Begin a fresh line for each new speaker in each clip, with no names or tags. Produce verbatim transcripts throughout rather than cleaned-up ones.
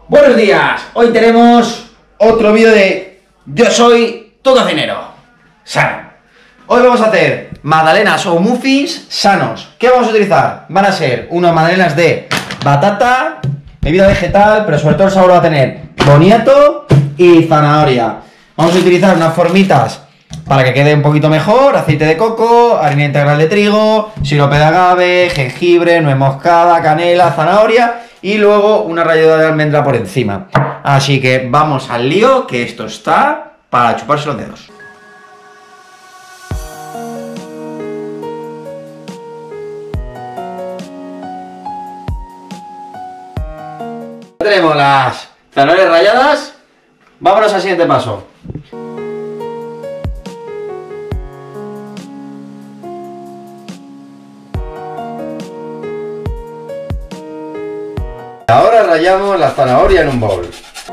Buenos días, hoy tenemos otro vídeo de Yo soy tu cocinero sano. Hoy vamos a hacer magdalenas o muffins sanos. ¿Qué vamos a utilizar? Van a ser unas magdalenas de batata, bebida vegetal, pero sobre todo el sabor va a tener boniato y zanahoria. Vamos a utilizar unas formitas para que quede un poquito mejor, aceite de coco, harina integral de trigo, sirope de agave, jengibre, nuez moscada, canela, zanahoria y luego una ralladura de almendra por encima. Así que vamos al lío, que esto está para chuparse los dedos. Tenemos las zanahorias ralladas. Vámonos al siguiente paso. Ahora rallamos la zanahoria en un bowl.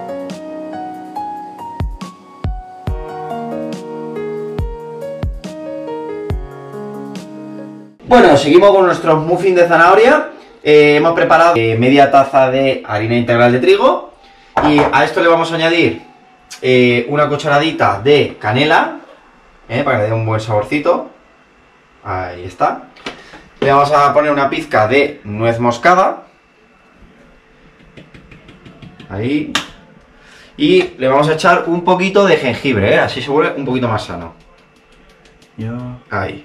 Bueno, seguimos con nuestros muffins de zanahoria. Eh, hemos preparado eh, media taza de harina integral de trigo y a esto le vamos a añadir eh, una cucharadita de canela, eh, para que le dé un buen saborcito. Ahí está. Le vamos a poner una pizca de nuez moscada. Ahí. Y le vamos a echar un poquito de jengibre, ¿eh? Así se vuelve un poquito más sano. Yo. Ahí.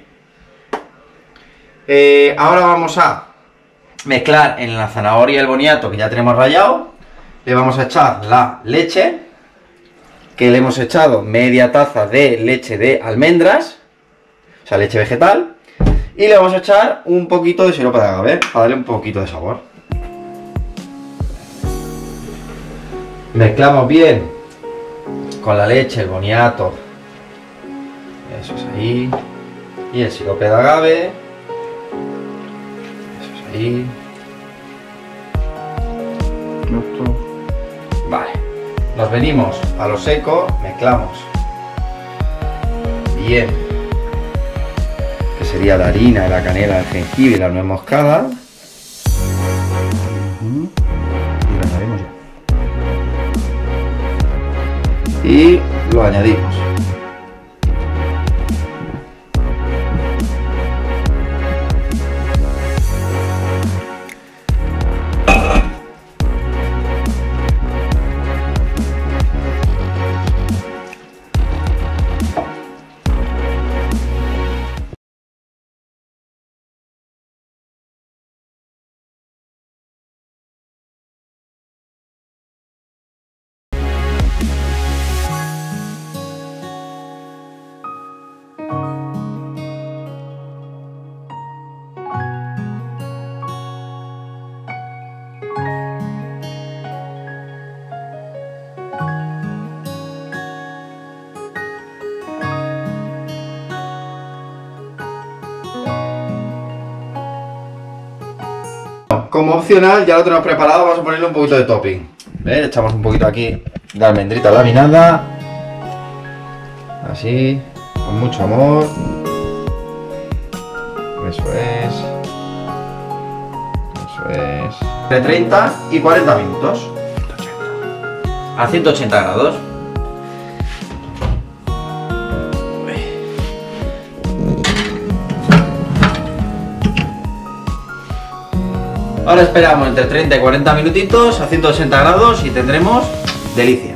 Eh, ahora vamos a mezclar en la zanahoria y el boniato que ya tenemos rallado. Le vamos a echar la leche, que le hemos echado media taza de leche de almendras, o sea, leche vegetal. Y le vamos a echar un poquito de sirope de agave, para darle un poquito de sabor. Mezclamos bien con la leche, el boniato, eso es ahí, y el sirope de agave, eso es ahí. Vale, nos venimos a lo seco, mezclamos bien, que sería la harina, la canela, el jengibre y la nuez moscada. Y lo añadimos. Como opcional, ya lo tenemos preparado, vamos a ponerle un poquito de topping. ¿Ves? Echamos un poquito aquí de almendrita laminada. Así, con mucho amor. Eso es. Eso es. De treinta y cuarenta minutos. A ciento ochenta grados. Ahora esperamos entre treinta y cuarenta minutitos a ciento ochenta grados y tendremos delicia.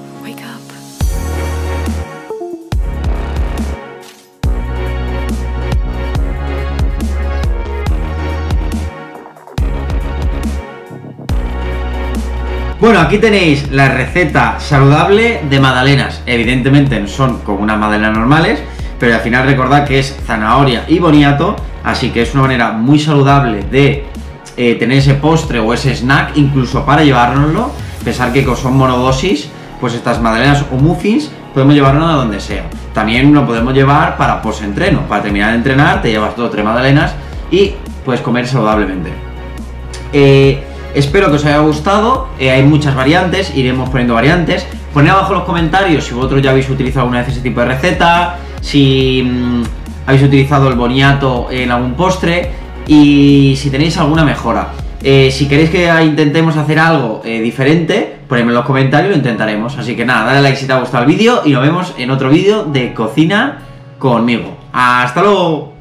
Bueno, aquí tenéis la receta saludable de magdalenas. Evidentemente no son como unas magdalenas normales, pero al final recordad que es zanahoria y boniato, así que es una manera muy saludable de Eh, tener ese postre o ese snack, incluso para llevárnoslo. Pensar que son monodosis, pues estas magdalenas o muffins podemos llevarnos a donde sea. También lo podemos llevar para post-entreno, para terminar de entrenar, te llevas dos o tres magdalenas y puedes comer saludablemente. Eh, espero que os haya gustado, eh, hay muchas variantes, iremos poniendo variantes. Poned abajo en los comentarios si vosotros ya habéis utilizado alguna vez ese tipo de receta, si mmm, habéis utilizado el boniato en algún postre y si tenéis alguna mejora. Eh, si queréis que intentemos hacer algo eh, diferente, ponedme en los comentarios y lo intentaremos. Así que nada, dale like si te ha gustado el vídeo y nos vemos en otro vídeo de cocina conmigo. ¡Hasta luego!